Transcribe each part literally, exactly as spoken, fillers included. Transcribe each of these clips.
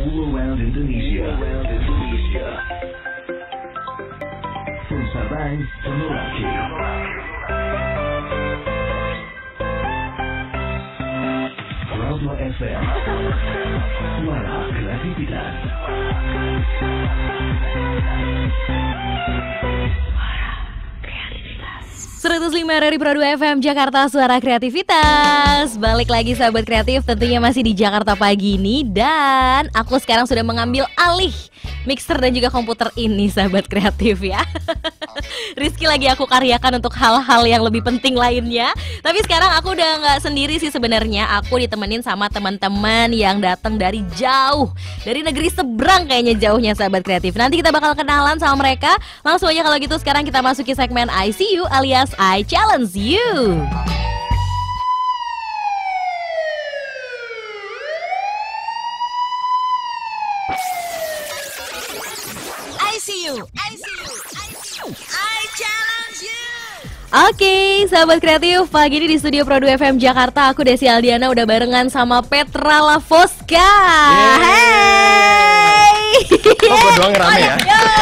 All around Indonesia. All around Indonesia. From Sabang to Merauke. Radio F M. Suara kreativitas. seratus lima dari Pro dua F M Jakarta, suara kreativitas. Balik lagi sahabat kreatif, tentunya masih di Jakarta pagi ini. Dan aku sekarang sudah mengambil alih mixer dan juga komputer ini sahabat kreatif ya. Rizky lagi aku karyakan untuk hal-hal yang lebih penting lainnya. Tapi sekarang aku udah gak sendiri sih sebenarnya. Aku ditemenin sama teman-teman yang datang dari jauh, dari negeri seberang kayaknya jauhnya sahabat kreatif. Nanti kita bakal kenalan sama mereka. Langsung aja kalau gitu sekarang kita masuki segmen I C U alias I Challenge You. I C U, I C U, I C U, I Challenge You. Oke, okay, sahabat kreatif, pagi ini di studio Pro dua F M Jakarta, aku Desi Aldiana udah barengan sama Petra Lavoska. Hey. Oh, gue doang rame ya.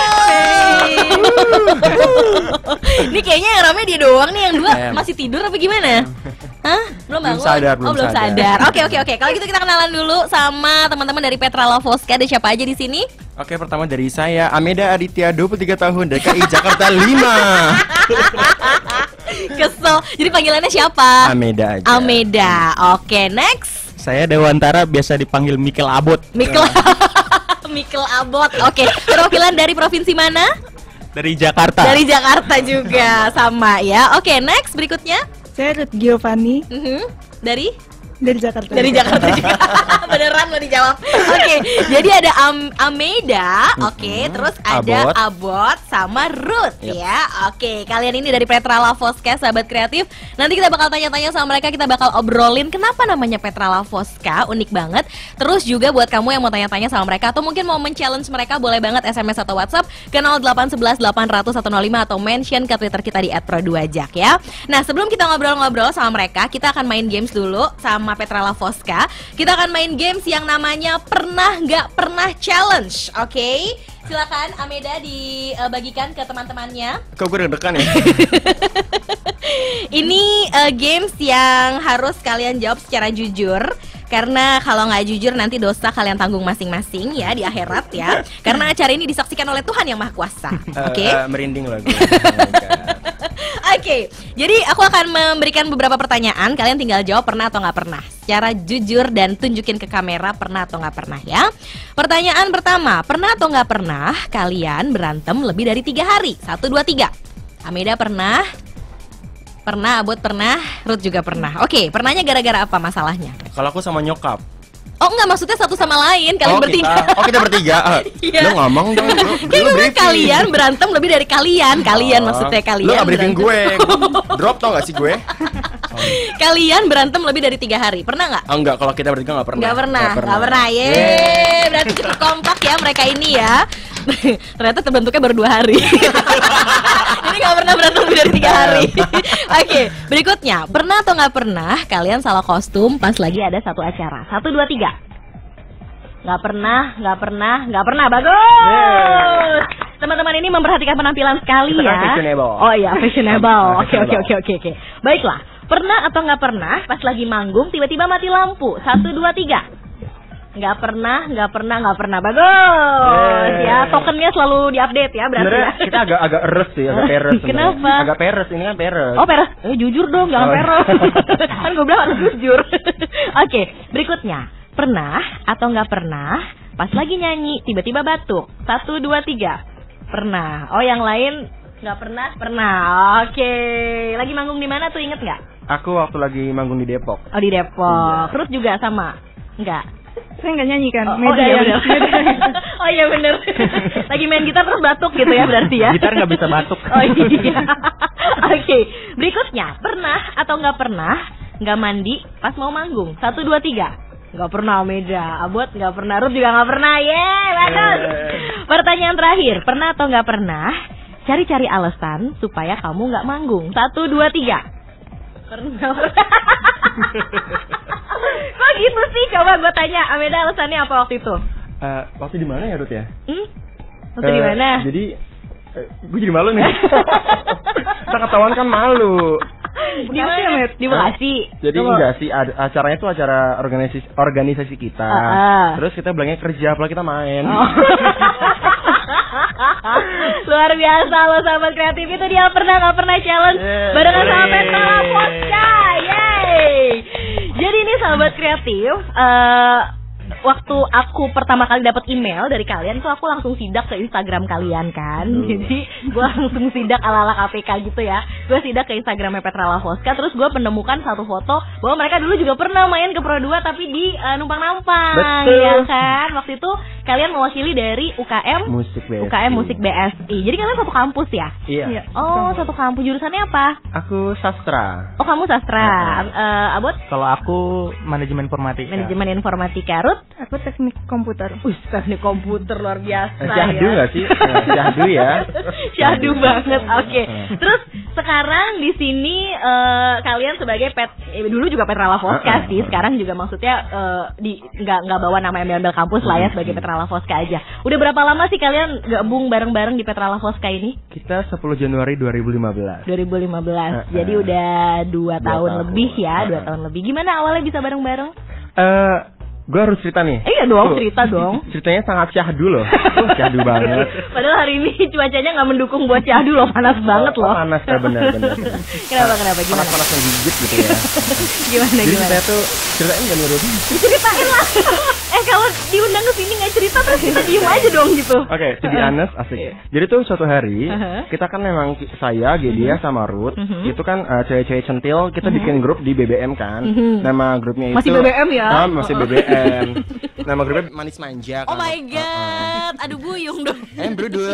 Ini kayaknya yang rame dia doang nih, yang dua masih tidur apa gimana? Hah? Belum bangun? Belum sadar, belum oh, belum sadar. sadar. Oke, oke, oke. Kalau gitu kita kenalan dulu sama teman-teman dari Petra Lavoska. Ada siapa aja di sini? Oke, pertama dari saya, Ameda Aditya, dua puluh tiga tahun, D K I Jakarta lima. Kesel. Jadi panggilannya siapa? Ameda aja. Ameda. Oke, next. Saya Dewantara, biasa dipanggil Mikel Abot. Mikel Mikel Abot. Oke, perwakilan dari provinsi mana? Dari Jakarta. Dari Jakarta juga, sama ya. Oke, next berikutnya. Saya Ruth Giovanni. uh-huh. Dari? Dari Jakarta. Dari Jakarta juga. Beneran lo dijawab. Oke, okay, jadi ada Am Ameda, oke, okay, mm-hmm. terus ada Abot, Abot sama Ruth yep. ya. Oke, okay, kalian ini dari Petra Lavoska, sahabat kreatif. Nanti kita bakal tanya-tanya sama mereka, kita bakal obrolin kenapa namanya Petra Lavoska, unik banget. Terus juga buat kamu yang mau tanya-tanya sama mereka atau mungkin mau men-challenge mereka, boleh banget S M S atau WhatsApp ke nol delapan satu satu delapan nol nol satu nol lima atau mention ke Twitter kita di et pro dua jak ya. Nah, sebelum kita ngobrol-ngobrol sama mereka, kita akan main games dulu sama Petra Lavoska. Kita akan main games yang namanya Pernah Nggak Pernah Challenge. Oke, okay? Silakan Ameda dibagikan ke teman-temannya. Kok gue deg-degan ya? Ini uh, games yang harus kalian jawab secara jujur. Karena kalau nggak jujur nanti dosa kalian tanggung masing-masing ya di akhirat ya. Karena acara ini disaksikan oleh Tuhan yang Maha Kuasa. Oke? Okay? Uh, uh, merinding loh gue. Oke, okay, jadi aku akan memberikan beberapa pertanyaan. Kalian tinggal jawab pernah atau nggak pernah, secara jujur dan tunjukin ke kamera pernah atau nggak pernah ya. Pertanyaan pertama, pernah atau nggak pernah kalian berantem lebih dari tiga hari? Satu, dua, tiga. Ameda pernah, pernah, Abot pernah, Ruth juga pernah. Oke, okay, pernahnya gara-gara apa masalahnya? Kalau aku sama nyokap. Oh enggak, maksudnya satu sama lain, kalian oh, bertiga. Kita, oh kita bertiga? Uh, yeah. Lu ngomong dong. Lu, lu kalian berantem lebih dari kalian. Kalian oh, maksudnya kalian. Lu gak briefing gue. Drop tau gak sih gue? Oh. Kalian berantem lebih dari tiga hari, pernah nggak? Oh, enggak, kalau kita bertiga nggak pernah. Nggak pernah, nggak pernah. pernah. Yeay, berarti cukup kompak ya mereka ini ya. Ternyata terbentuknya baru dua hari. Ini nggak pernah berantem lebih dari tiga hari. Oke, okay, berikutnya, pernah atau nggak pernah kalian salah kostum pas lagi ada satu acara? Satu, dua, tiga. Nggak pernah, nggak pernah, nggak pernah. Bagus. Teman-teman ini memperhatikan penampilan sekali ya. Fashionable. Oh iya, fashionable. Oke, oke, oke, oke, oke. Baiklah, pernah atau nggak pernah pas lagi manggung tiba-tiba mati lampu? Satu, dua, tiga. Nggak pernah, nggak pernah, nggak pernah. Bagus. Yeay. Ya, tokennya selalu diupdate ya berarti. Sebenarnya ya. kita agak agak eres sih, agak peres. Kenapa? Agak peres, ini kan peres. Oh peres, eh, jujur dong, jangan oh. peres. Kan gue bilang harus jujur. Oke, berikutnya, pernah atau nggak pernah pas lagi nyanyi tiba-tiba batuk? Satu, dua, tiga. Pernah. Oh yang lain nggak pernah? Pernah. Oke. Lagi manggung di mana tuh, inget nggak? Aku waktu lagi manggung di Depok. Oh di Depok. Iya. Terus juga sama? Enggak. Saya nggak nyanyi kan? Oh, oh iya benar. Oh iya benar. Lagi main gitar terus batuk gitu ya berarti ya? Gitar nggak bisa batuk. Oh iya. Oke. Okay. Berikutnya, pernah atau nggak pernah nggak mandi pas mau manggung? Satu, dua, tiga. Nggak pernah Ameda. Abot nggak pernah. Ruth juga nggak pernah. Yeay, bagus. Pertanyaan terakhir, pernah atau nggak pernah cari-cari alasan supaya kamu nggak manggung? Satu, dua, tiga. Pernah. Kok gitu sih? Coba gue tanya, Ameda alasannya apa waktu itu? Uh, waktu di mana ya Ruth ya? Hmm? Waktu di mana? Uh, jadi uh, gue jadi malu nih. Kita ketahuan kan malu. Di mana? Di Bekasi. Jadi Tunggu. enggak sih, ad- acaranya tuh acara organisasi organisasi kita. Uh, uh. Terus kita bilangnya kerja, apalagi kita main. Oh. Luar biasa loh sahabat kreatif, itu dia pernah nggak pernah challenge yeah. barengan sama Petra Lafoska. Yeay. Jadi ini sahabat kreatif, uh, waktu aku pertama kali dapat email dari kalian tuh aku langsung sidak ke Instagram kalian kan. Hmm. Jadi gue langsung sidak ala-ala K P K gitu ya. Gue sidak ke Instagramnya Petra Lafoska, terus gue menemukan satu foto bahwa mereka dulu juga pernah main ke Pro dua tapi di uh, numpang-nampang. Betul. Ya kan? Waktu itu kalian mewakili dari U K M Musik B S I. U K M Musik B S I. Jadi kalian satu kampus ya? Iya. Oh, satu kampus. Jurusannya apa? Aku sastra. Oh, kamu sastra. Uh, Abot? Kalau aku manajemen informatika. Manajemen informatika. Ruth? Aku teknik komputer. Wih, teknik komputer luar biasa. Eh, syahdu ya. nggak sih? Eh, syahdu ya. Syahdu banget. Oke. Okay. Terus sekarang di sini uh, kalian sebagai pet eh, dulu juga Petra Lafoska sih. Sekarang juga maksudnya uh, di nggak nggak bawa nama embel-embel kampus lah ya, sebagai Petra Lafoska aja. Udah berapa lama sih kalian gabung bareng-bareng di Petra Lafoska ini? Kita sepuluh Januari dua ribu lima belas. dua ribu lima belas. Uh, uh, Jadi udah dua tahun, tahun lebih ya, uh, dua tahun lebih. Gimana awalnya bisa bareng-bareng? Eh uh, Gue harus cerita nih. Eh, iya dong, Tuh, cerita dong. Ceritanya sangat syahdu loh. Oh, syahdu banget. Padahal hari ini cuacanya nggak mendukung buat syahdu loh, panas banget loh. Oh, panas ya, benar benar. Kenapa kenapa gimana? Panas-panas yang gigit gitu ya. Gimana Jadi gimana? saya tuh ceritain nggak menurut? Ceritain lah. Eh kalau diundang ke sini nggak cerita terus kita diem aja dong gitu. Oke, okay, to be honest, asik. Jadi tuh suatu hari uh-huh. kita kan memang saya, Gedia uh-huh. sama Ruth uh-huh. itu kan uh, cewek-cewek centil, kita uh-huh. bikin grup di B B M kan. Uh-huh. Nama grupnya itu masih B B M ya? Ah, masih B B M. Nama grupnya Manis Manja. Oh my god, uh-uh. aduh buyung dong. Eh brudul.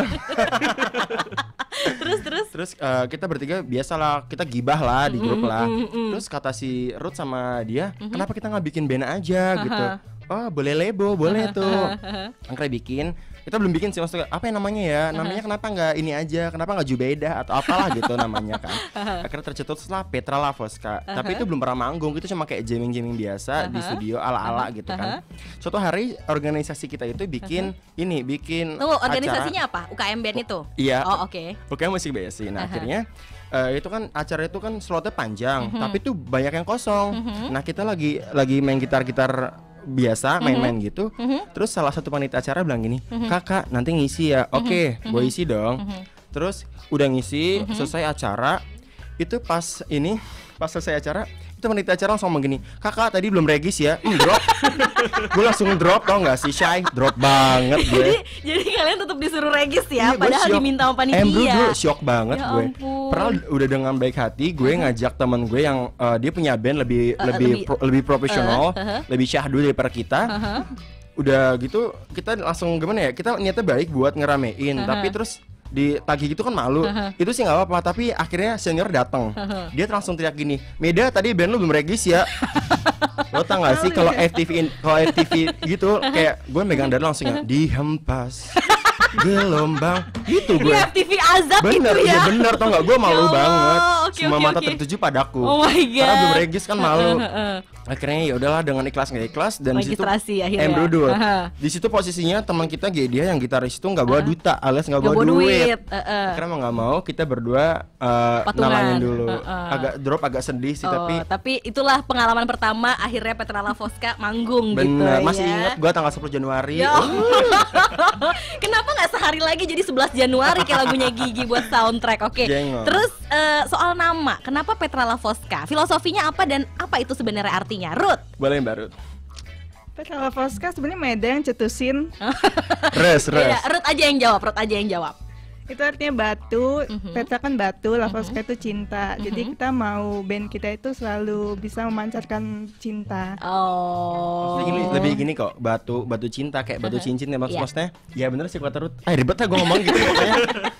terus terus. Terus uh, kita bertiga biasalah kita gibah lah di grup lah. Mm-hmm. Terus kata si Ruth sama dia, mm-hmm. kenapa kita nggak bikin band aja uh-huh. gitu? Oh boleh lebo, boleh tuh. Angkre bikin. Kita belum bikin sih, maksudnya apa yang namanya ya? Namanya kenapa nggak ini aja? Kenapa nggak Jubeda atau apalah gitu namanya kan? Akhirnya tercetus lah Petra Lafoska. Tapi itu belum pernah manggung, itu cuma kayak jamming-jamming biasa di studio ala-ala gitu kan. Suatu hari organisasi kita itu bikin ini, bikin Tunggu, organisasinya apa? U K M Band itu? Iya. Oh oke. Okay. U K M Musik B S I. Nah akhirnya Uh, itu kan acara itu kan slotnya panjang, uh-huh. tapi tuh banyak yang kosong. Uh-huh. Nah kita lagi lagi main gitar-gitar biasa, main-main uh-huh. gitu. Uh-huh. Terus salah satu panitia acara bilang gini, uh-huh. kakak nanti ngisi ya. Oke, okay, uh-huh. gue isi dong. Uh-huh. Terus udah ngisi, uh-huh. selesai acara. Itu pas ini, pas selesai acara, itu panitia acara langsung ngomong gini, kakak tadi belum regis ya. Hmm, drop. Gue langsung drop, tau gak sih Shy? Drop banget gue. Jadi, jadi kalian tetap disuruh regis ya, iya, padahal diminta sama panitia. Em bro, gue shock banget ya gue. Ampun. Padahal udah dengan baik hati gue uh-huh. ngajak teman gue yang uh, dia punya band lebih uh, lebih lebih, pro, lebih profesional, uh, uh-huh. lebih syahdu daripada kita. Uh-huh. Udah gitu kita langsung gimana ya? Kita niatnya baik buat ngeramein, uh-huh. tapi terus ditagih gitu kan malu. Uh-huh. Itu sih nggak apa-apa, tapi akhirnya senior datang. Uh-huh. Dia langsung teriak gini, Meda tadi band lu belum regis ya. Lo tau gak sih kalau F T V kalau F T V gitu kayak gue megang dada langsung ya dihempas gelombang gitu gue. Ini F T V azab bener, gitu ya. Iya bener tau gak, gue malu ya banget. Okay, Semua okay, mata okay. tertuju padaku. Oh my god. Karena belum regis kan malu. Akhirnya ya udahlah dengan ikhlas nggak ikhlas dan di situ akhirnya. Embrudul. Di situ posisinya teman kita Gedia yang gitaris itu nggak bawa duta alias nggak bawa duit. duit. Uh-uh. Karena mau nggak mau kita berdua uh, nalangin dulu. Uh-uh. Agak drop agak sedih sih oh, tapi. Tapi itulah pengalaman pertama akhirnya Petra Lafoska manggung. Bener, gitu. masih ya. ingat gue tanggal sepuluh Januari. Ya. Kenapa nggak sehari lagi jadi sebelas Januari kayak lagunya Gigi buat soundtrack? Oke. Okay. Terus uh, soal nama, kenapa Petra Lafoska? Filosofinya apa dan apa itu sebenarnya artinya? Ruth. Boleh Mbak Ruth. Petra Lafoska sebenarnya Meda yang cetusin. Res, res. Ya, Ruth aja yang jawab, Ruth aja yang jawab. Itu artinya batu, uh-huh. Petra kan batu, Lafoska uh-huh. itu cinta. Uh-huh. Jadi kita mau band kita itu selalu bisa memancarkan cinta. Oh. Lebih, lebih gini kok, batu batu cinta kayak batu uh-huh. cincin ya maksud yeah. maksudnya. Ya bener sih kata Ruth. Ah ribet lah gue ngomong gitu pokoknya.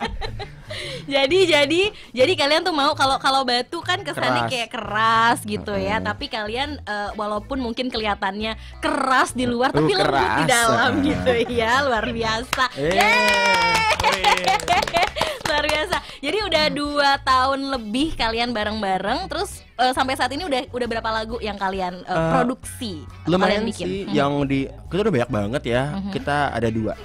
jadi jadi jadi kalian tuh mau kalau kalau batu kan kesannya keras. kayak keras gitu uh-huh. ya, tapi kalian uh, walaupun mungkin kelihatannya keras di luar uh, tapi keras. lembut di dalam gitu ya, luar biasa. Yeay. Luar biasa. Jadi udah dua tahun lebih kalian bareng-bareng. Terus uh, sampai saat ini udah udah berapa lagu yang kalian uh, uh, produksi? Lumayan kalian bikin? sih. Hmm. Yang di kita udah banyak banget ya. Hmm. Kita ada dua.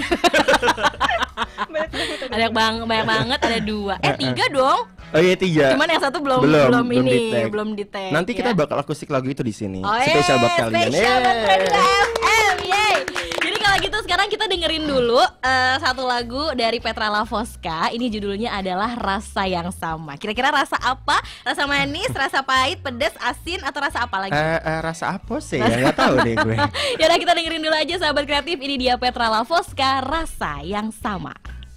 Banyak banget, banyak banget ada dua. Eh tiga dong. Oh iya tiga. Cuman yang satu belum belum, belum ini di-tag. belum di tag. Nanti ya? kita bakal akustik lagu itu di sini. Oh, spesial buat kalian. Spesial buat Radio F M. Yeay. Jadi kalau gitu sekarang kita dengerin dulu uh, satu lagu dari Petra Lavoska. Ini judulnya adalah Rasa Yang Sama. Kira-kira rasa apa? Rasa manis, rasa pahit, pedas, asin, atau rasa apa lagi? Uh, uh, rasa apa sih? Ya nggak tahu deh gue. Yaudah kita dengerin dulu aja sahabat kreatif. Ini dia Petra Lavoska, Rasa Yang Sama.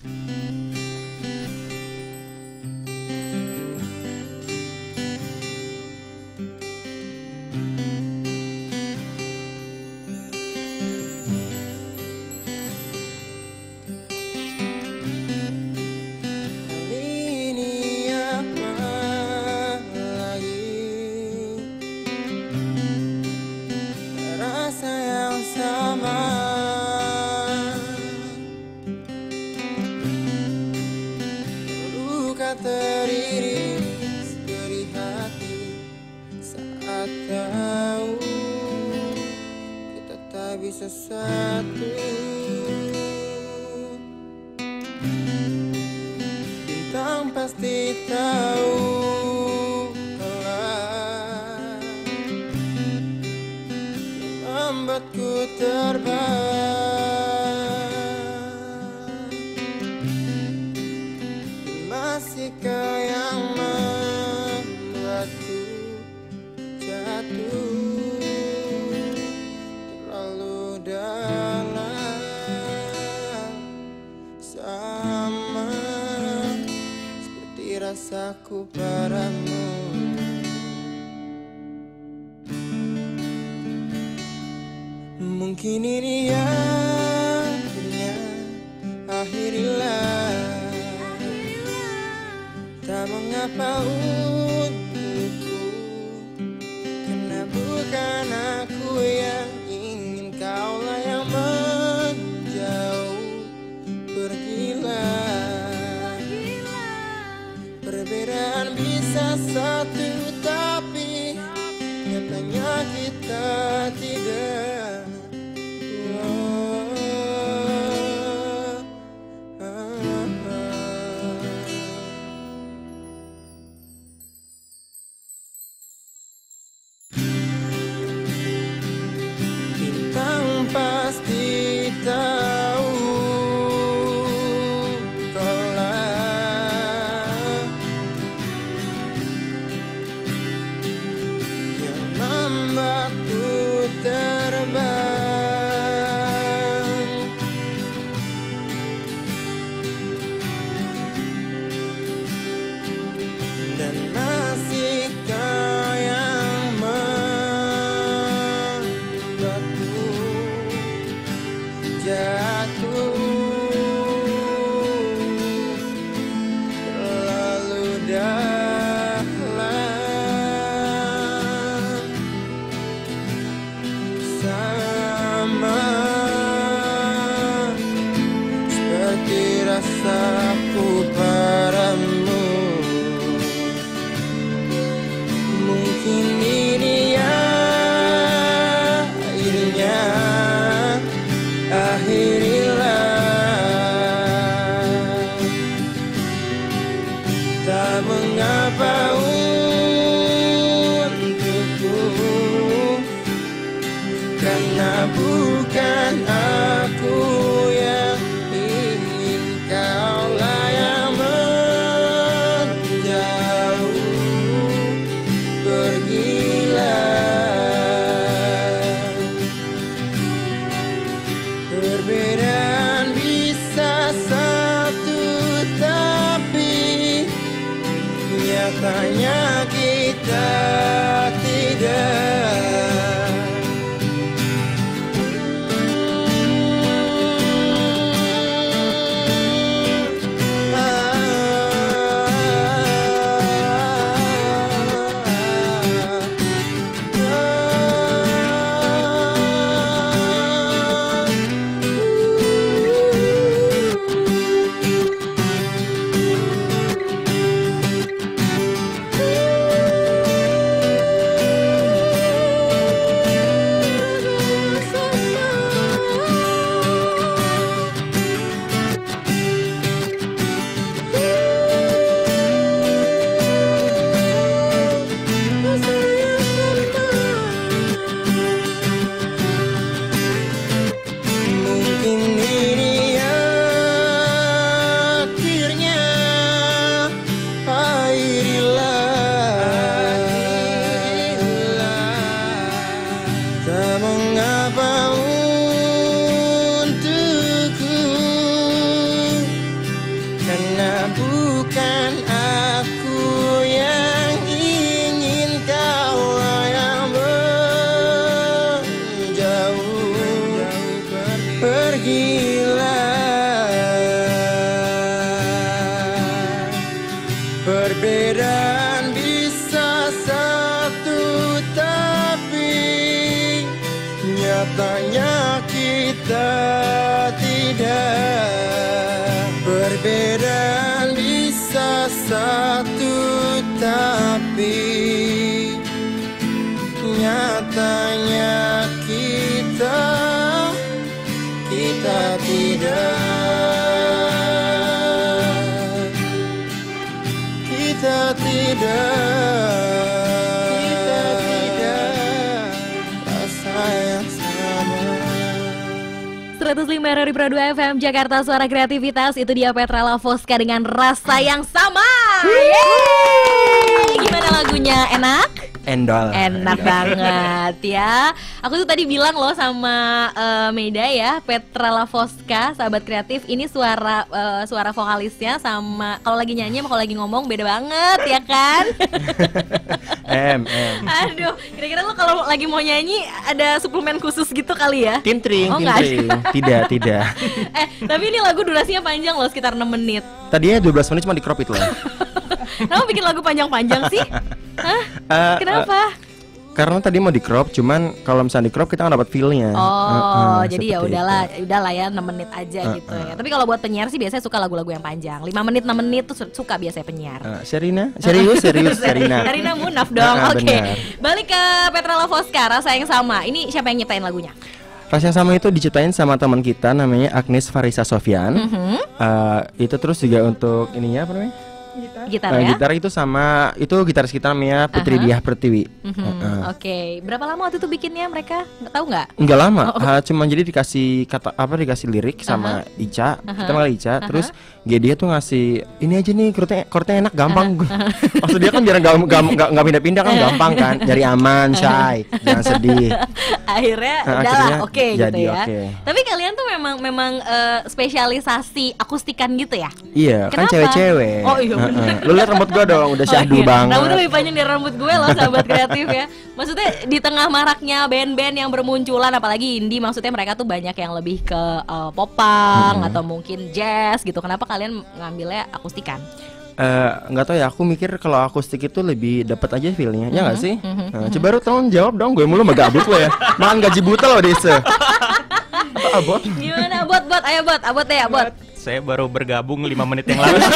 Teriris dari hati saat tahu kita tak bisa satu. Bintang pasti tahu telah membuatku terbang. Masihkah yang membuatku jatuh terlalu dalam, sama seperti rasaku padamu. Mungkin ini akhirnya, akhirilah. Tak mengapa untukku, karena bukan aku yang ingin, kaulah yang menjauh. Pergilah, perbedaan bisa satu, tapi nyatanya kita tidak. Oh. Pasti tahu telah yang membuatku terbang, dan masihkah yang membuatku jatuh terlalu dalam, sama seperti rasaku padamu. Mungkin ini akhirnya, akhirilah. Tak mengapa untukku, karena bukan aku yang ingin, kau pergilah. Perbedaan bisa satu, tapi nyatanya kita tidak. Perbedaan bisa satu, tapi nyatanya kita kita tidak. Kita tidak, kita tidak rasa yang sama. seratus lima R R I Pro dua F M Jakarta, suara kreativitas. Itu dia Petra Lavoska dengan Rasa Yang Sama. Yeay! Gimana lagunya? Enak? Endol. Enak banget ya. Aku tuh tadi bilang loh sama uh, Meda ya, Petra Lavoska, sahabat kreatif. Ini suara uh, suara vokalisnya sama kalau lagi nyanyi sama kalau lagi ngomong beda banget ya kan? M M. Aduh, kira-kira lo kalau lagi mau nyanyi ada suplemen khusus gitu kali ya? Tintring, Oh, nggak ada. tintring. Tidak, tidak. Eh, tapi ini lagu durasinya panjang loh, sekitar enam menit. Tadinya dua belas menit cuma di crop itu lah. Kenapa bikin lagu panjang-panjang sih? Hah? Eh, Kenapa? eh, karena tadi mau di crop, cuman kalau misalnya di crop kita nggak dapat feel-nya. Oh, Eh, eh, jadi ya seperti udahlah, itu. udahlah ya enam menit aja Uh, gitu uh. ya. Tapi kalau buat penyiar sih biasanya suka lagu-lagu yang panjang. lima menit, enam menit tuh su- suka biasanya penyiar. Eh, Sherina, serius, serius, Sherina. Karina Munaf dong. Ah, Oke. benar. Balik ke Petra Lavoska, Rasa Yang Sama. Ini siapa yang nyiptain lagunya? Rasa Yang Sama itu diciptain sama teman kita namanya Agnes Farisa Sofyan. Mhm. Eh, itu terus juga untuk ininya apa namanya? Gitar. Gitar Eh, ya. gitar itu sama itu gitaris kita namanya Putri Aha. Diah Pertiwi. Mhm. Heeh. Oke. Berapa lama waktu itu bikinnya mereka? Nggak tahu nggak? Enggak lama, Oh, oh. ah, cuman jadi dikasih kata apa dikasih lirik sama Ica, kita panggil Ica, terus G dia tuh ngasih ini aja nih chordnya, chordnya enak gampang. Maksud dia kan biar nggak nggak nggak pindah-pindah kan gampang kan, nyari aman, shy, jangan sedih. Akhirnya Nah, udahlah akhirnya oke gitu jadi ya. oke. Tapi kalian tuh memang memang eh, spesialisasi akustikan gitu ya? Iya, kan Kenapa? cewek-cewek. Oh, iya bener. Heeh. Lu lihat rambut gua dong, udah syahdu Oh, iya. banget. Rambutnya lebih panjang dari rambut gue loh, sahabat kreatif ya. Maksudnya di tengah maraknya band-band yang bermunculan, apalagi indie, maksudnya mereka tuh banyak yang lebih ke uh, popang Mm-hmm. atau mungkin jazz gitu. Kenapa kalian ngambilnya akustikan? Eh, nggak tahu ya, aku mikir kalau akustik itu lebih dapat aja feel-nya, ya nggak sih? mhm, Nah, coba lu tolong jawab dong, gue mulu mah gabut lo ya, makan gaji buta lo desa. Apa abot? Gimana Bot? Bot, ayo Bot, Abot deh, Bot. Saya baru bergabung lima menit yang lalu.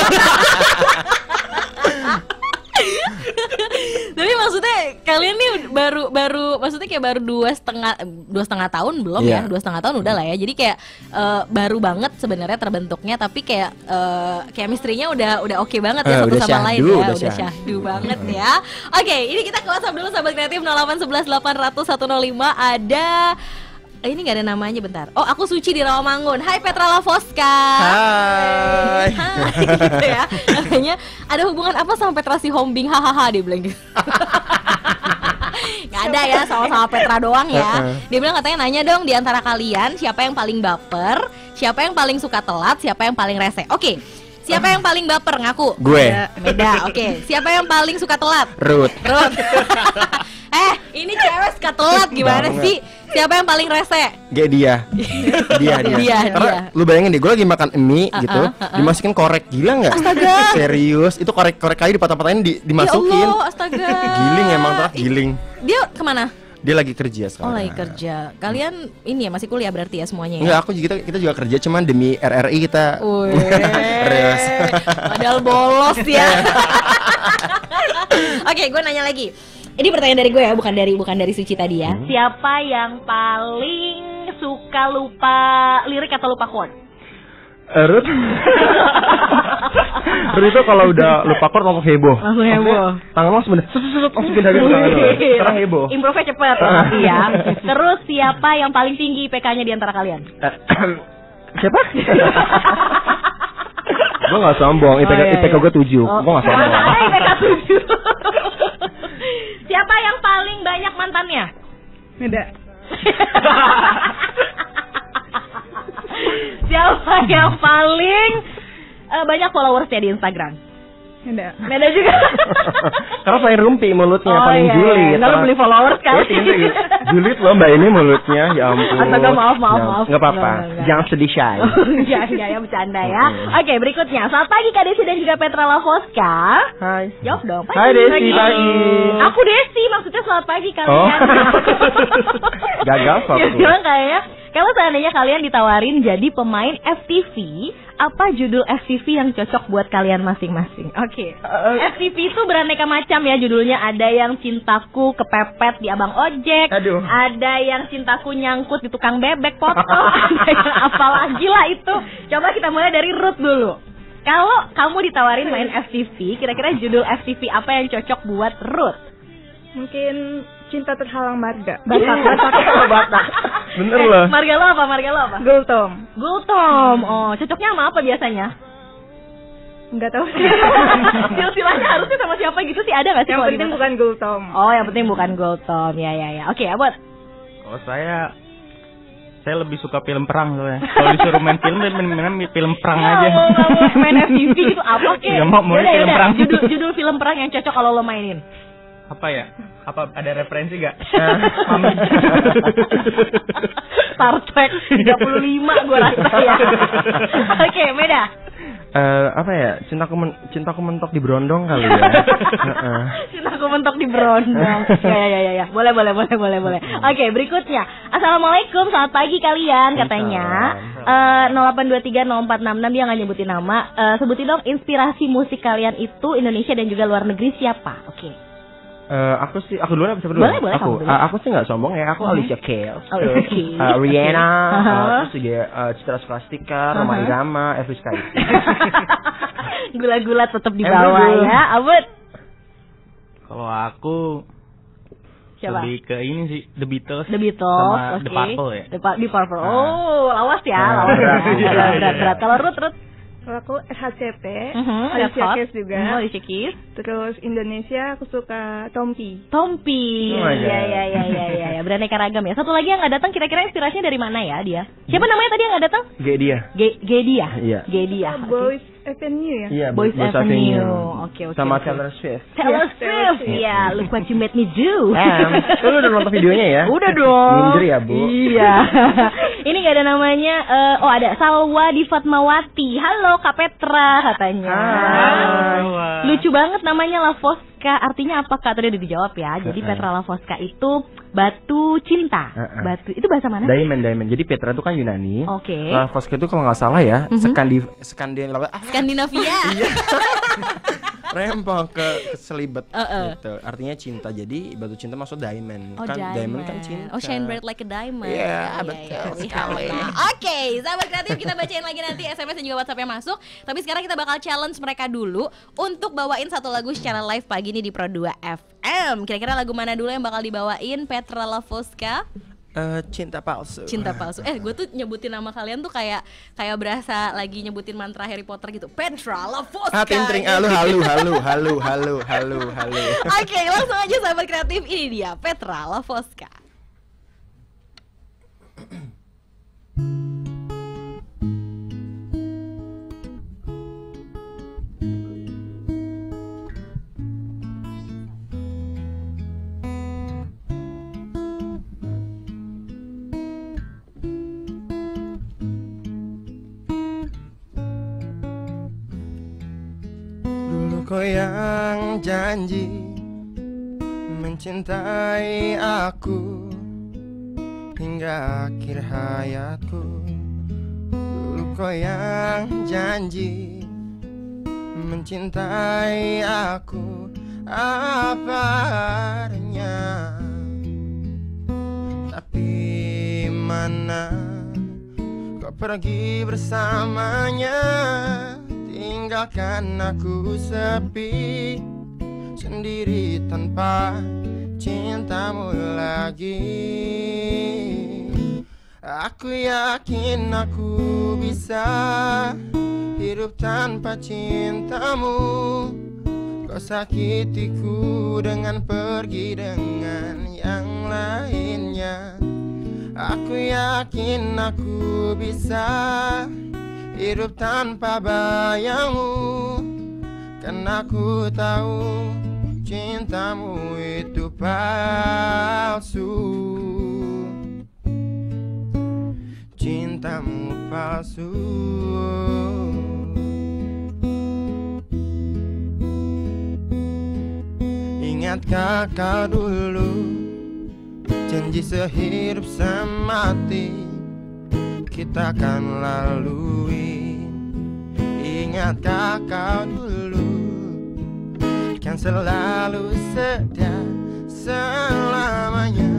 Tapi maksudnya kalian nih baru baru maksudnya kayak baru dua setengah dua setengah tahun belum Iya. ya dua setengah tahun udah lah ya. Jadi kayak eh, baru banget sebenarnya terbentuknya, tapi kayak eh, chemistry-nya udah udah oke banget ya Eh, satu udah sama syahdu, lain ya, udah udah syahdu. syahdu banget ya. Oke, ini kita ke WhatsApp dulu sahabat kreatif nol delapan satu satu delapan nol nol satu nol lima. Ada eh, ini nggak ada namanya, bentar. Oh, aku Suci di Rawamangun. Hai Petra Lavoska. Hai. Hai gitu ya. Katanya ada hubungan apa sama Petra si Hombing, hahaha, dia bilang gitu. Gak ada ya, sama-sama Petra doang ya. Dia bilang katanya nanya dong di antara kalian siapa yang paling baper, siapa yang paling suka telat, siapa yang paling rese. Oke, siapa yang paling baper ngaku? Gue. Beda, oke. Siapa yang paling suka telat? Ruth. Ruth. Eh, ini cewek suka telat gimana Banget. sih? Siapa yang paling rese? Gak dia. Dia dia. Dia, Karena dia. lu bayangin deh, gue lagi makan mie Uh-uh, gitu, uh-uh. dimasukin korek, gila nggak? Astaga. Serius, itu korek korek kayu dipatah-patahin di, dimasukin. Ya Allah, astaga. Giling emang tuh, giling. Dia kemana? Dia lagi kerja Oh, sekarang. lagi kerja. Kalian ini ya masih kuliah berarti ya semuanya ya? Enggak, aku juga kita, kita juga kerja cuman demi R R I kita. Wih, Serius. padahal bolos ya. Oke, gue nanya lagi. Ini pertanyaan dari gue ya, bukan dari bukan dari Suci tadi ya. Siapa yang paling suka lupa lirik atau lupa quote? Ruth. Ruth itu kalau udah lupa chord langsung heboh. Langsung heboh. Maksudnya, tangan langsung bener, sut, sut, sut, langsung pindah gitu tangan lo. Sekarang heboh. Improve-nya cepet. Iya. Terus siapa yang paling tinggi I P K-nya di antara kalian? Eh, Siapa? Gue gak sombong, I P K, Oh, iya, I P K iya. gue tujuh. Gue gak sombong. Ada I P K tujuh. Siapa yang paling banyak mantannya? Beda. Siapa yang paling eh, banyak followersnya di Instagram? Beda. Beda juga. Karena paling rumpi mulutnya, Oh, paling iya, julid. iya. Nggak, lu beli followers kan? Iya, julid loh mbak ini mulutnya, ya ampun. Astaga, maaf, maaf, Ya, maaf. nggak apa-apa, Nggak, nggak, nggak. jangan sedih Shay. Enggak, enggak ya, bercanda ya. Oke, berikutnya. Selamat pagi Kak Desi dan juga Petra Lavoska. Hai. Jawab dong. Pagi. Hai Desi, pagi. Aku Desi, maksudnya selamat pagi kalian. Oh. Gagal fokus. Ya, bilang kayaknya kalau seandainya kalian ditawarin jadi pemain F T V, apa judul F T V yang cocok buat kalian masing-masing? Oke. Uh, F T V itu beraneka macam ya judulnya. Ada yang cintaku kepepet di abang ojek. Aduh. Ada yang cintaku nyangkut di tukang bebek potong. Ada yang apa lagi lah itu. Coba kita mulai dari Ruth dulu. Kalau kamu ditawarin main F T V, kira-kira judul F T V apa yang cocok buat Ruth? Mungkin Cinta Terhalang Marga. Batak, batak, batak. Bener Eh, loh. Marga lo apa? Marga lo apa? Gultom. Gultom. Oh, cocoknya sama apa biasanya? Enggak tahu. Silsilahnya harusnya sama siapa gitu sih, ada nggak sih? Yang kalau penting gitu? bukan Gultom. Oh, yang penting bukan Gultom. Ya, ya, ya. Oke, Abot. Kalau saya saya lebih suka film perang soalnya. Kalau disuruh main film, main, main, main film perang aja. Oh, mau main F T V gitu apa kek? Ya, mau- mau Yaudah, film yaudah. perang. Judul judul film perang yang cocok kalau lo mainin. Apa ya? Apa ada referensi gak? Star Trek tiga puluh lima gue rasa ya. Oke, Meda. Eh, apa ya? Cintaku men cintaku mentok di berondong kali ya. Heeh. Cintaku mentok di berondong. Ya, ya, ya, ya. Boleh, boleh, boleh, boleh, boleh. Oke, berikutnya. Assalamualaikum, selamat pagi kalian katanya. Eh, nol delapan dua tiga nol empat enam enam dia nggak nyebutin nama. Eh, sebutin dong inspirasi musik kalian itu Indonesia dan juga luar negeri siapa? Oke. Eh, aku sih, aku dulu apa siapa dulu? Boleh, boleh, Aku, kamu dulu. eh, aku sih nggak sombong ya. Aku Alicia Keys, Oh, oke. eh, Rihanna, Aha. eh, terus juga eh, Citra Scholastika, Roma Aha. Irama, Elvis Kaisi. Gula-gula tetap di bawah Aduh. ya. Abut. Kalau aku Siapa? lebih ke ini sih, The Beatles. The Beatles, sama oke. The Purple ya. The, Pa- The Purple. Ah. Oh, lawas ya, Ah, lawas ya. berat, Berat, iya, berat, iya. berat. Kalau Ruth, Ruth. Kalau aku R H C P, Mhm, Alicia Red Hot. Keys juga. Mhm, Alicia Keys. Terus Indonesia aku suka Tompi. Tompi. Oh my Iya, God. iya, iya, iya, iya, ya. Beraneka ragam ya. Satu lagi yang nggak datang, kira-kira inspirasinya dari mana ya dia? Siapa namanya tadi yang nggak datang? G dia. G Gedia. Iya. Gedia. Oh, Boys Avenue ya? Iya, Boys Boys Avenue. Avenue. Oke, oke. Sama oke. Taylor Swift. Taylor Yes, Taylor Swift. Swift. Iya, look what you made me do. Em, lu udah nonton videonya ya? Udah dong. Minder ya, Bu? Iya. Ini nggak ada namanya. eh, oh, ada Salwa di Fatmawati. Halo Kak Petra katanya. Hai. Lucu banget namanya Lavoska. Artinya apa Kak? Tadi udah dijawab ya. Jadi Heeh. Petra Lavoska itu batu cinta. Heeh. Batu itu bahasa mana? Diamond, Diamond. Jadi Petra itu kan Yunani. Oke. Lavoska itu kalau nggak salah ya, Mhm. Skandi Skandinavia. Ah, Skandinavia. rempong ke, ke selibet Uh-uh. gitu. Artinya cinta. Jadi batu cinta maksud diamond. Oh, kan diamond kan cinta. Oh, shine bright like a diamond. Iya, Ya, betul ya, ya. sekali. Nah, Oke, sahabat kreatif, kita bacain lagi nanti S M S dan juga WhatsApp yang masuk. Tapi sekarang kita bakal challenge mereka dulu untuk bawain satu lagu secara live pagi ini di Pro dua F M. Kira-kira lagu mana dulu yang bakal dibawain Petra Lavoska? Eh, cinta palsu. Cinta palsu. Eh, gue tuh nyebutin nama kalian tuh kayak kayak berasa lagi nyebutin mantra Harry Potter gitu. Petra Lavoska. Ah, tintring, halu, halu, halu, halu, halu, halu, halu. Oke, langsung aja sahabat kreatif, ini dia Petra Lavoska. Dulu kau yang janji mencintai aku hingga akhir hayatku. Dulu kau yang janji mencintai aku apa adanya. Tapi mana kau pergi bersamanya, tinggalkan aku sepi sendiri tanpa cintamu lagi. Aku yakin aku bisa hidup tanpa cintamu. Kau sakitiku dengan pergi dengan yang lainnya. Aku yakin aku bisa hidup tanpa bayangmu, karena aku tahu cintamu itu palsu. Cintamu palsu. Ingatkah kau dulu janji sehidup semati kita akan lalui? Ingatkah kau dulu kan selalu setia selamanya?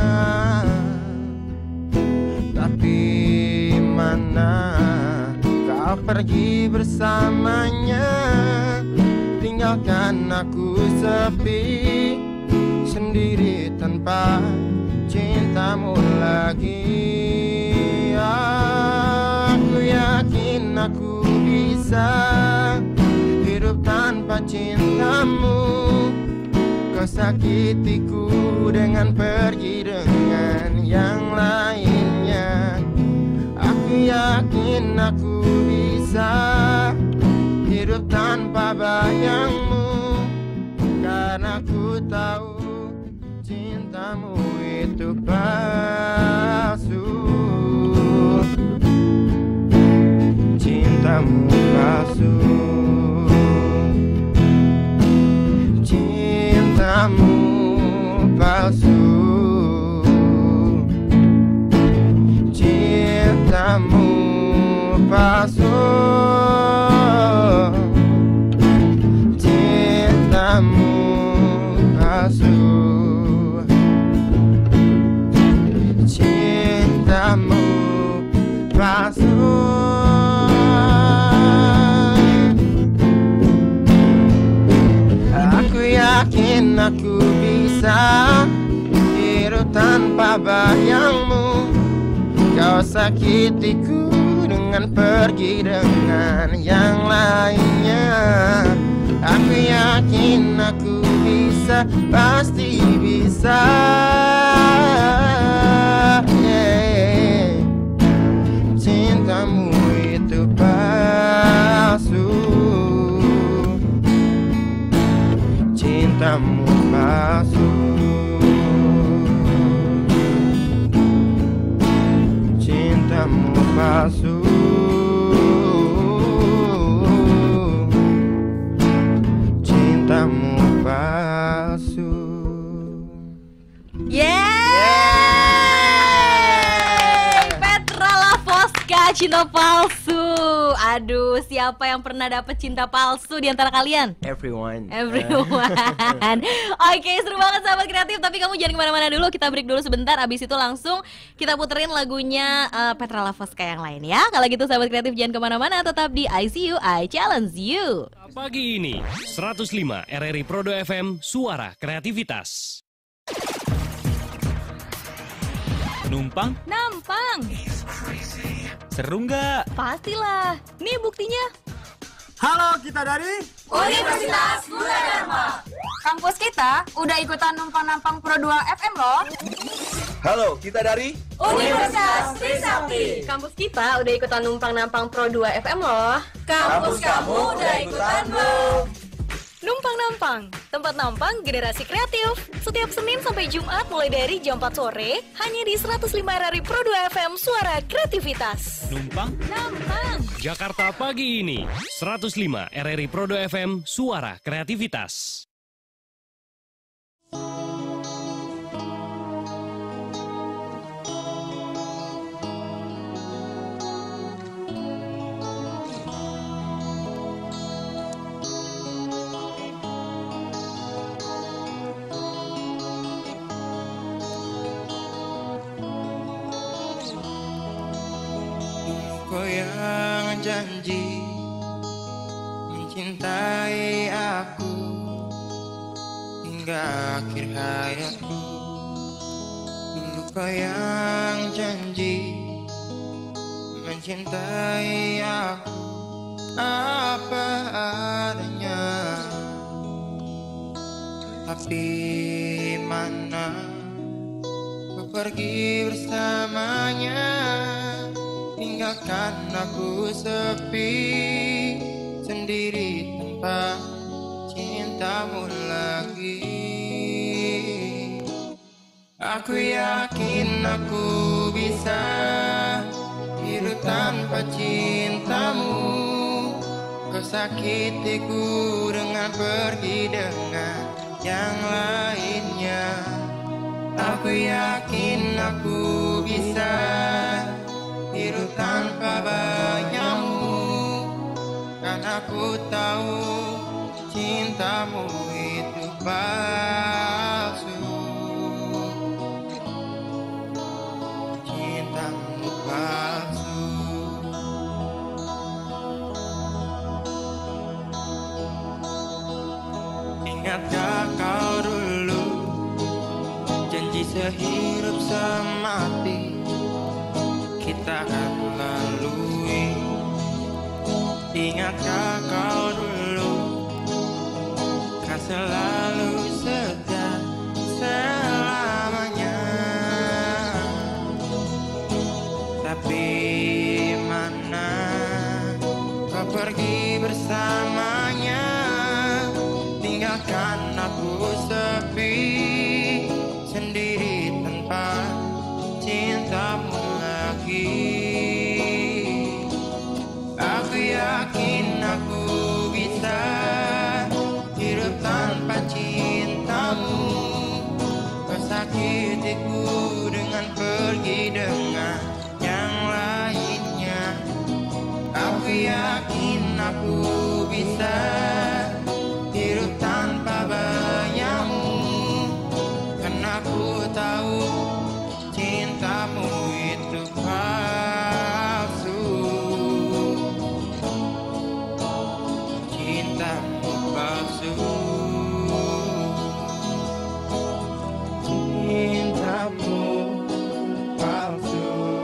Tapi mana kau pergi bersamanya, tinggalkan aku sepi sendiri tanpa cintamu lagi. Aku yakin aku bisa hidup tanpa cintamu. Kau sakitiku dengan pergi dengan yang lainnya. Aku yakin aku bisa hidup tanpa bayangmu, karena ku tahu cintamu itu palsu. Cintamu palsu. Cintamu palsu. Cintamu palsu. Cintamu palsu. Cintamu palsu. Aku yakin aku bisa hidup tanpa bayangmu. Kau sakitiku dengan pergi dengan yang lainnya. Aku yakin aku bisa, pasti bisa. Yeah. Cintamu itu palsu. Cintamu palsu. Cintamu palsu. Cintamu palsu. Yeay! Petra Lavoska, cinta palsu. Aduh, siapa yang pernah dapet cinta palsu di antara kalian? Everyone. Everyone. Oke, seru banget sahabat kreatif. Tapi kamu jangan kemana-mana dulu. Kita break dulu sebentar. Abis itu langsung kita puterin lagunya uh, Petra Lavoska yang lain ya. Kalau gitu sahabat kreatif jangan kemana-mana. Tetap di I C U, I Challenge You. Pagi ini seratus lima R R I Prodo F M, suara kreativitas. Numpang? Nampang. Seru nggak? Pastilah. Nih buktinya. Halo, kita dari Universitas Gunadarma. Kampus kita udah ikutan numpang-nampang Pro dua F M loh. Halo, kita dari Universitas Trisakti. Kampus kita udah ikutan numpang-nampang Pro dua F M loh. Kampus kamu udah ikutan belum? Numpang-nampang, tempat nampang generasi kreatif. Setiap Senin sampai Jumat mulai dari jam empat sore, hanya di seratus lima R R I Pro dua F M, suara kreativitas. Numpang? Nampang. Jakarta pagi ini seratus lima R R I Prodo F M, suara kreativitas. Kau yang janji mencintai aku hingga akhir hayatku. Dulu kau yang janji mencintai aku apa adanya. Tapi mana kau pergi bersamanya, tinggalkan aku sepi sendiri tanpa cinta. cintamu lagi. Aku yakin aku bisa hidup tanpa cintamu. Kau sakitiku dengan pergi dengan yang lainnya. Aku yakin aku bisa hidup tanpa banyamu, karena aku tahu cintamu itu palsu. Cintamu palsu. Ingatkah kau dulu janji sehidup semati kita akan lalui? Ingatkah kau dulu kan selalu setia selamanya? Tapi mana kau pergi bersamanya, tinggalkan aku sepi sendiri tanpa cintamu lagi. Aku yakin aku bisa hidup tanpa cintamu. Kau sakitiku dengan pergi dengan yang lainnya. Aku yakin aku bisa hidup tanpa banyamu, karena aku tahu cintamu itu palsu. Cintamu palsu. Cintamu palsu.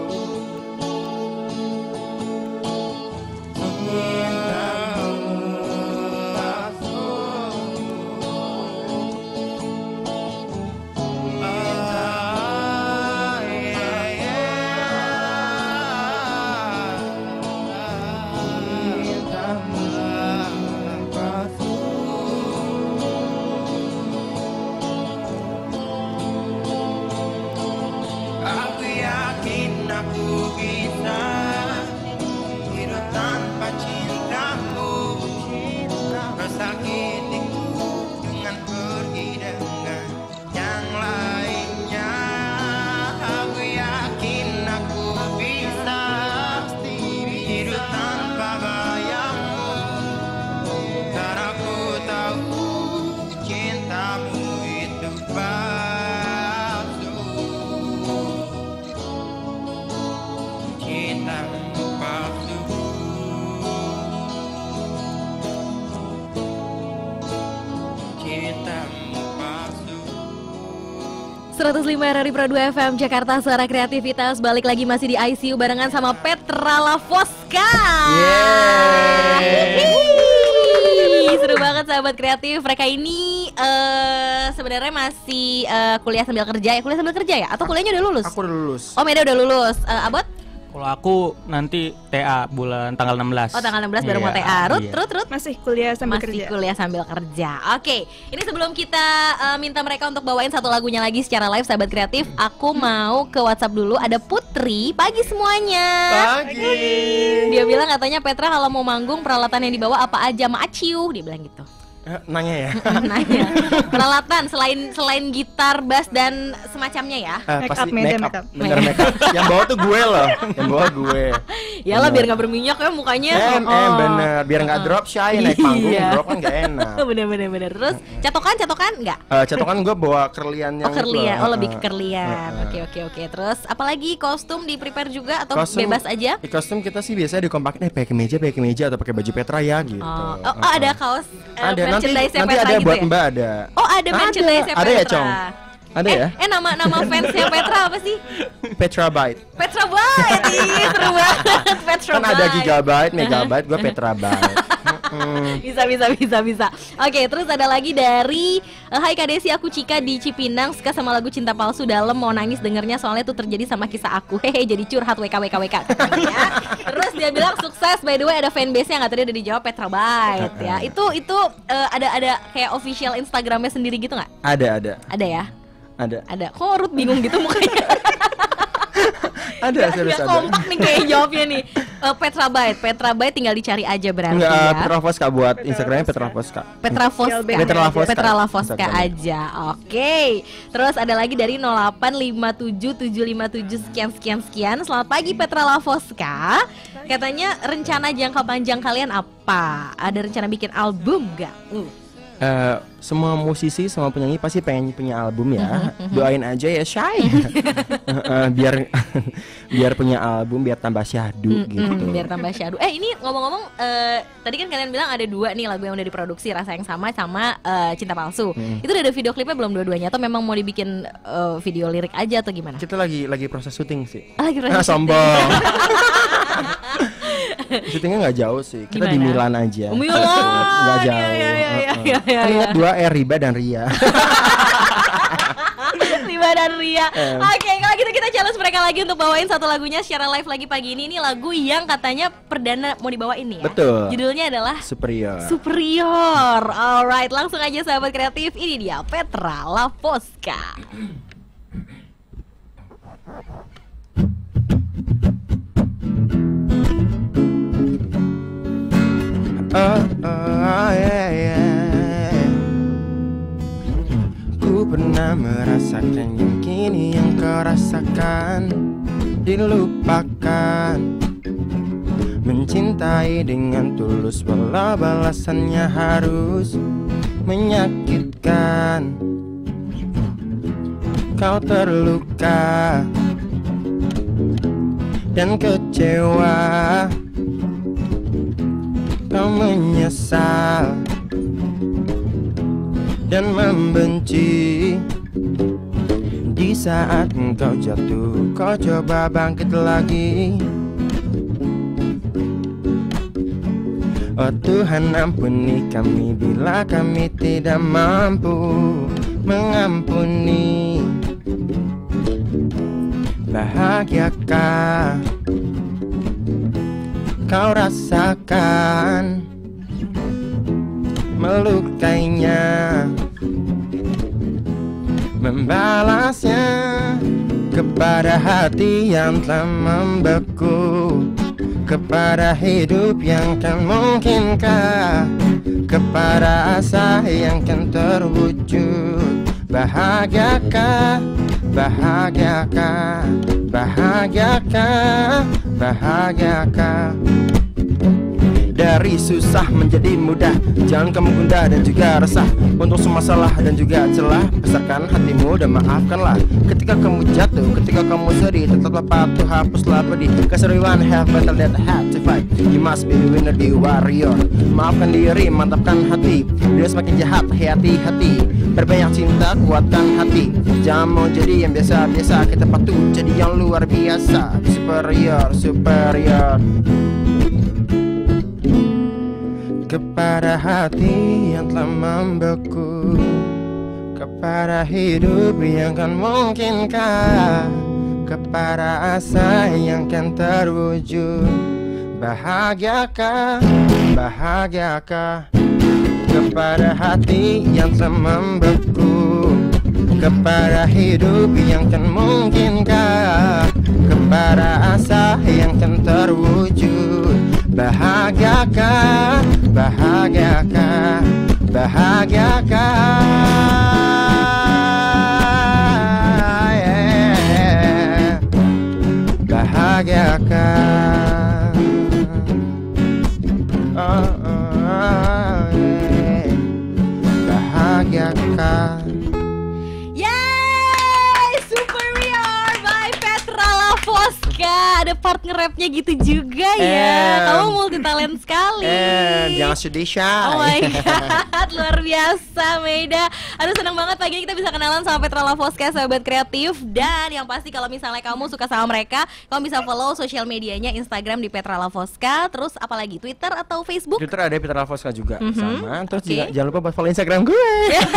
Aku yakin aku bisa hidup tanpa cintamu. Kau sakitiku dengan pergi dengan yang lainnya. Aku yakin aku bisa hidup tanpa bayangmu, karena aku tahu cintamu itu palsu. Cintamu palsu. Cintamu palsu. seratus lima R R I Pro dua F M Jakarta, suara kreativitas. Balik lagi masih di I C U barengan sama Petra Lavoska. Yeay. Seru banget sahabat kreatif. Mereka ini uh, sebenarnya masih uh, kuliah sambil kerja ya. Kuliah sambil kerja ya? Atau kuliahnya udah lulus? Aku udah lulus. Oh, Meda udah lulus. Uh, Abot? Kalau aku nanti T A bulan tanggal enam belas. Oh, tanggal enam belas baru mau T A. Rut, iya. Rut, Rut Masih kuliah sambil masih kerja. kuliah sambil kerja. Oke, ini sebelum kita uh, minta mereka untuk bawain satu lagunya lagi secara live, sahabat kreatif, aku mau ke WhatsApp dulu. Ada Putri. Pagi semuanya. Pagi. Dia bilang katanya Petra kalau mau manggung peralatan yang dibawa apa aja, Maaciu. Dia bilang gitu. Eh, nanya ya. Nanya. Peralatan selain selain gitar, bass dan semacamnya ya. Eh, Make pasti up, Medan, make make up, up. bener make up. Yang bawa tuh gue loh, yang bawa gue. Yalah biar nggak berminyak ya mukanya. Eh, eh bener, biar nggak drop shy naik panggung, Iya. drop kan nggak enak. Bener bener bener. Terus catokan catokan nggak? Eh, catokan gue bawa kerlian yang Oh kerlian, itu oh loh. lebih ke Eh, kerlian. eh, eh. Oke oke oke. Terus apalagi kostum di prepare juga atau Kostum- bebas aja? Di kostum kita sih biasanya dikompakin, eh pakai kemeja, pakai kemeja atau pakai baju Petra ya gitu. Oh, oh, oh, ada kaos uh, Ada nanti merchandise-nya nanti Petra ada gitu buat ya? Mbak ada. Oh ada merchandise-nya Ada Petra. ya, Cong? Ada eh, ya? Eh nama nama fansnya Petra apa sih? Petra Byte. Petra Byte, ih, seru banget Petra Kan ada Byte. gigabyte, megabyte, gue Petra Byte. Bisa bisa bisa bisa. Oke, terus ada lagi dari uh, Hai Kak Desi, aku Cika di Cipinang, suka sama lagu Cinta Palsu, dalam mau nangis dengernya soalnya itu terjadi sama kisah aku. Hehe, jadi curhat W K W K W K katanya. Terus dia bilang sukses, by the way ada fanbase-nya nggak, tadi ada dijawab Petra Byte ya. Itu itu uh, ada ada kayak official Instagramnya sendiri gitu nggak? Ada ada. Ada ya? Ada. Ada. Kok Ruth bingung gitu mukanya? Ada, serius ada. ada. Kompak nih kayak jawabnya nih. Uh, Petra Byte, Petra Byte tinggal dicari aja berarti. Enggak, ya. Petra Voska buat Instagramnya Petra Voska. Petra Voska. Petra Voska. Petra Voska aja. Oke. Terus ada lagi dari nol delapan lima tujuh tujuh lima tujuh sekian sekian sekian. Selamat pagi Petra Voska. Katanya rencana jangka panjang kalian apa? Ada rencana bikin album enggak? Uh. Uh, semua musisi, semua penyanyi pasti pengen punya album ya. Doain aja ya Shay. uh, biar biar punya album, biar tambah syahdu mm-hmm, gitu. Biar tambah syahdu. Eh ini ngomong-ngomong, uh, tadi kan kalian bilang ada dua nih lagu yang udah diproduksi, Rasa Yang Sama sama uh, Cinta Palsu. Mm. Itu udah ada video klipnya belum dua-duanya? Atau memang mau dibikin uh, video lirik aja atau gimana? Kita lagi lagi proses syuting sih. Ah, lagi proses ah, sombong. Syutingnya nggak jauh sih, kita Gimana? di Milan aja. Oh, Milan. Nggak jauh. Iya, iya, iya, iya, iya, iya. Kan ingat dua R, Riba dan Ria. Riba dan Ria. Um. Oke, kalau gitu kita challenge mereka lagi untuk bawain satu lagunya secara live lagi pagi ini. Ini lagu yang katanya perdana mau dibawain nih ya. Betul. Judulnya adalah Superior. Superior. Alright, langsung aja sahabat kreatif. Ini dia Petra Voska. Oh, oh, yeah, yeah. Ku pernah merasakan yang kini yang kau rasakan, dilupakan. Mencintai dengan tulus walau balasannya harus menyakitkan. Kau terluka dan kecewa, kau menyesal dan membenci. Di saat engkau jatuh, kau coba bangkit lagi. Oh Tuhan, ampuni kami bila kami tidak mampu mengampuni. Bahagiakah kau rasakan melukainya, membalasnya kepada hati yang telah membeku, kepada hidup yang kan mungkinkah, kepada asa yang kan terwujud. Bahagiakah, bahagiakah, bahagiakah, bahagiakah. Dari susah menjadi mudah, jangan kamu gundah dan juga resah untuk semua salah dan juga celah. Besarkan hatimu dan maafkanlah. Ketika kamu jatuh, ketika kamu sedih, tetaplah patuh, hapuslah pedih. Cause everyone have battle that had to fight. You must be the winner, the warrior. Maafkan diri, mantapkan hati. Dia semakin jahat, hati-hati. Berbanyak cinta, kuatkan hati. Jangan mau jadi yang biasa-biasa, kita patuh jadi yang luar biasa. Superior, superior. Kepada hati yang telah membeku, kepada hidup yang kan mungkinkah, kepada asa yang kan terwujud. Bahagiakah, bahagiakah, kepada hati yang telah membeku, kepada hidup yang kan mungkinkah, kepada asa yang kan terwujud. Bahagiakah, bahagiakah, bahagiakah, yeah. Bahagiakah, oh, oh, yeah. Bahagiakah. Yay, Superior by Petra Voska. Ada part nge-rapnya gitu juga ya, kamu multi talent sekali. Eh, jangan sedih shy. Oh my god, luar biasa Meida. Aduh senang banget pagi ini kita bisa kenalan sama Petra Lavoska, sahabat kreatif. Dan yang pasti kalau misalnya kamu suka sama mereka, kamu bisa follow sosial medianya Instagram di Petra Lavoska. Terus apalagi Twitter atau Facebook? Twitter ada Petra Lavoska juga mm-hmm. sama. Terus okay. juga jangan lupa buat follow Instagram gue.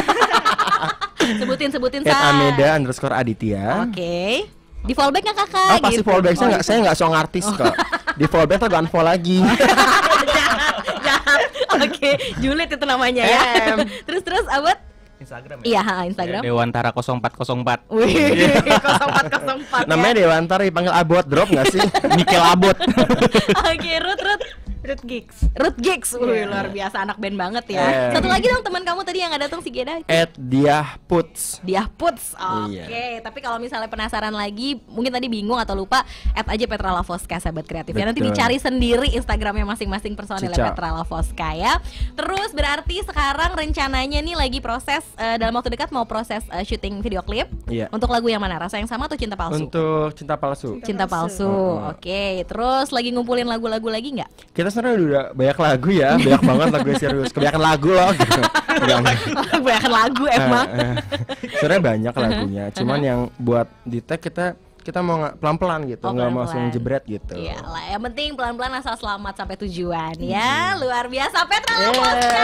Sebutin sebutin At Sa. Ameda underscore Aditya. Oke. Okay. Di fallback nggak kakak? Oh pasti gitu. fallback, saya nggak oh, saya nggak song artis oh. kok. Di fallback tuh unfollow lagi. Jahat, jahat. Oke, okay. Julid itu namanya ya. Terus terus abad. Instagram ya? Iya, Instagram. Dewantara nol empat nol empat. Wih, nol empat nol empat. Namanya ya? Dewantara dipanggil Abot, drop nggak sih? Mikel Abot. Oke, Ruth Ruth. Ruth Gigs. Ruth Gigs. Wih, yeah. Luar biasa anak band banget ya. Yeah. Satu lagi dong teman kamu tadi yang nggak datang si Geda. At Diah Puts. Diah Puts. Oke, okay. yeah. Tapi kalau misalnya penasaran lagi, mungkin tadi bingung atau lupa, add aja Petra Lavoska, sahabat kreatif. Ya nanti dicari sendiri Instagramnya masing-masing personil Petra Lavoska ya. Terus berarti sekarang rencananya nih lagi proses uh, dalam waktu dekat mau proses uh, syuting video klip. Yeah. Untuk lagu yang mana? Rasa yang sama atau Cinta Palsu? Untuk Cinta Palsu. Cinta, Cinta Palsu. Oh, Oke, okay. Terus lagi ngumpulin lagu-lagu lagi nggak? Kita sebenarnya udah banyak lagu ya, banyak banget lagu serius, kebanyakan lagu loh gitu. Kebanyakan lagu emang. Uh, uh. Sebenarnya banyak lagunya, cuman yang buat di tag kita kita mau pelan-pelan gitu, nggak mau langsung jebret gitu. Iya lah, yang penting pelan-pelan asal selamat sampai tujuan ya. Luar biasa Petra Lavoska.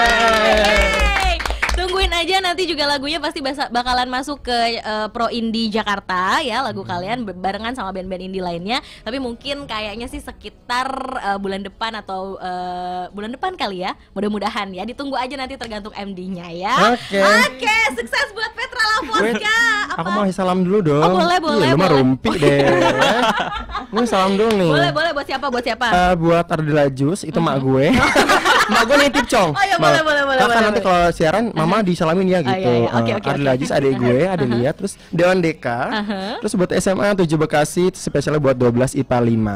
Tungguin aja nanti juga lagunya pasti bakalan masuk ke uh, Pro Indie Jakarta ya, lagu kalian barengan sama band-band indie lainnya. Tapi mungkin kayaknya sih sekitar uh, bulan depan atau uh, bulan depan kali ya. Mudah-mudahan ya, ditunggu aja nanti tergantung M D-nya ya. Oke. Okay. Oke, okay, sukses buat Petra Lavoska. Aku mau salam dulu dong. Oh, boleh, boleh. Iya, lu mah rumpi deh. Mau salam dulu nih. Boleh, boleh buat siapa? Buat siapa? Uh, buat Ardila Jus, itu mm-hmm. mak gue. Mak gue nitip Cong. Oh iya, boleh, boleh, boleh. Kakak nanti kalau siaran Mama disalamin ya gitu. Oh, iya, iya. Okay, okay, Ardila Jus adik gue, ada lihat. Terus Dewan Deka. Uh-huh. Terus buat S M A tujuh Bekasi, spesialnya buat dua belas I P A lima.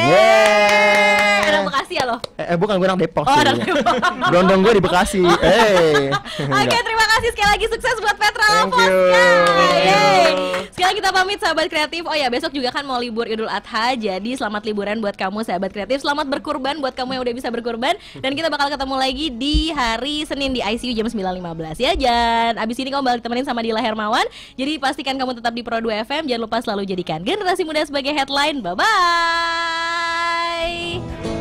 Weh. Anak Bekasi ya lo? Eh, eh bukan, gue anak Depok. Oh, anak Depok. Dondong gue di Bekasi. Eh. Oke, okay, terima kasih sekali lagi, sukses buat Petra Lavoska. Sekarang kita pamit sahabat kreatif. Oh ya, besok juga kan mau libur Idul Adha. Jadi selamat liburan buat kamu sahabat kreatif. Selamat berkurban buat kamu yang udah bisa berkurban. Dan kita bakal ketemu lagi di hari Senin di I C U jam sembilan lima belas ya. Dan abis ini kamu balik temenin sama Dila Hermawan. Jadi pastikan kamu tetap di Pro dua F M. Jangan lupa selalu jadikan generasi muda sebagai headline. Bye-bye.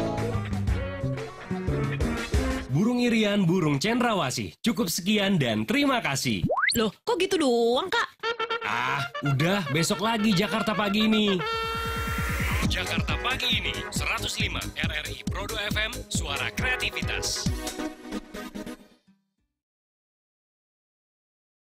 Burung irian, burung cendrawasih. Cukup sekian dan terima kasih. Loh, kok gitu doang, Kak? Ah, udah, besok lagi Jakarta Pagi ini. Jakarta Pagi ini seratus lima R R I Pro dua F M, suara kreativitas.